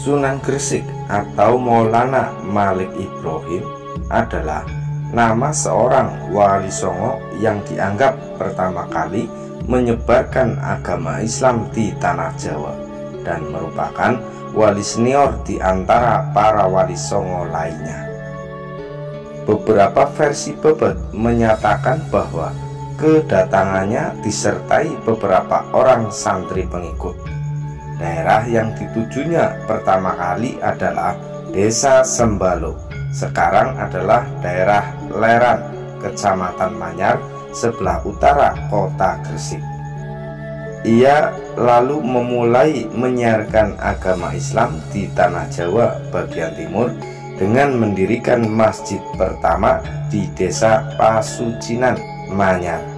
Sunan Gresik atau Maulana Malik Ibrahim adalah nama seorang wali songo yang dianggap pertama kali menyebarkan agama Islam di tanah Jawa dan merupakan wali senior di antara para wali songo lainnya. Beberapa versi bebet menyatakan bahwa kedatangannya disertai beberapa orang santri pengikut. Daerah yang ditujunya pertama kali adalah Desa Sembalo, sekarang adalah daerah Leran, Kecamatan Manyar, sebelah utara kota Gresik. Ia lalu memulai menyiarkan agama Islam di tanah Jawa bagian timur dengan mendirikan masjid pertama di Desa Pasucinan, Manyar.